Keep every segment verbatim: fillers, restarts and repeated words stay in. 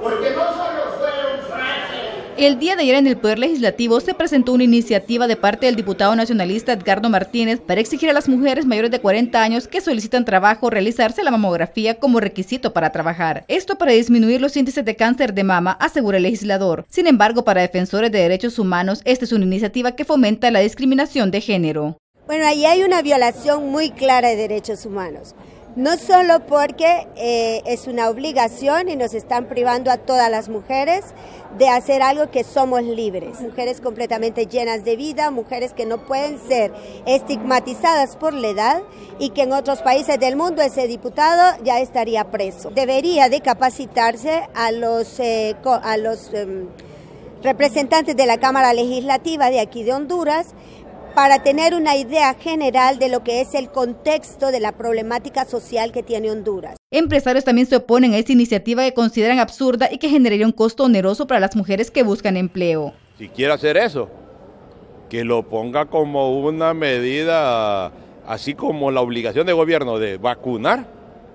porque no solo fueron frases. El día de ayer en el Poder Legislativo se presentó una iniciativa de parte del diputado nacionalista Edgardo Martínez para exigir a las mujeres mayores de cuarenta años que solicitan trabajo realizarse la mamografía como requisito para trabajar. Esto para disminuir los índices de cáncer de mama, asegura el legislador. Sin embargo, para defensores de derechos humanos, esta es una iniciativa que fomenta la discriminación de género. Bueno, ahí hay una violación muy clara de derechos humanos. No solo porque eh, es una obligación y nos están privando a todas las mujeres de hacer algo que somos libres. Mujeres completamente llenas de vida, mujeres que no pueden ser estigmatizadas por la edad y que en otros países del mundo ese diputado ya estaría preso. Debería de capacitarse a los, eh, a los eh, representantes de la Cámara Legislativa de aquí de Honduras, para tener una idea general de lo que es el contexto de la problemática social que tiene Honduras. Empresarios también se oponen a esta iniciativa que consideran absurda y que generaría un costo oneroso para las mujeres que buscan empleo. Si quiere hacer eso, que lo ponga como una medida, así como la obligación del gobierno de vacunar,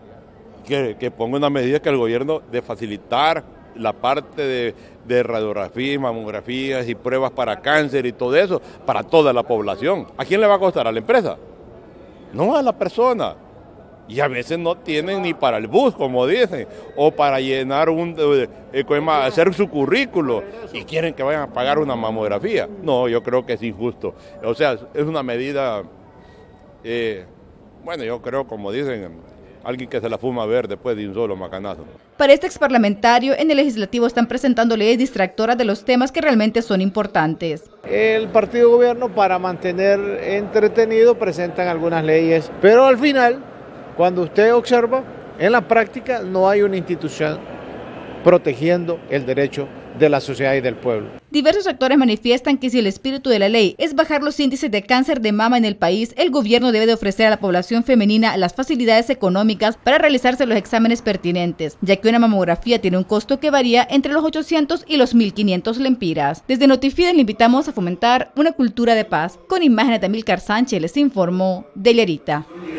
que, que ponga una medida que el gobierno de facilitar la parte de, de radiografía, mamografías y pruebas para cáncer y todo eso, para toda la población. ¿A quién le va a costar? ¿A la empresa? No, a la persona. Y a veces no tienen ni para el bus, como dicen, o para llenar un, eh, hacer su currículo, y quieren que vayan a pagar una mamografía. No, yo creo que es injusto. O sea, es una medida, eh, bueno, yo creo, como dicen, alguien que se la fuma a ver después de un solo macanazo. Para este exparlamentario, en el legislativo están presentando leyes distractoras de los temas que realmente son importantes. El partido gobierno, para mantener entretenido, presentan algunas leyes, pero al final, cuando usted observa, en la práctica no hay una institución protegiendo el derecho de la sociedad y del pueblo. Diversos sectores manifiestan que si el espíritu de la ley es bajar los índices de cáncer de mama en el país, el gobierno debe de ofrecer a la población femenina las facilidades económicas para realizarse los exámenes pertinentes, ya que una mamografía tiene un costo que varía entre los ochocientos y los mil quinientos lempiras. Desde Notifiden le invitamos a fomentar una cultura de paz. Con imágenes de Amílcar Sánchez les informó Deliarita.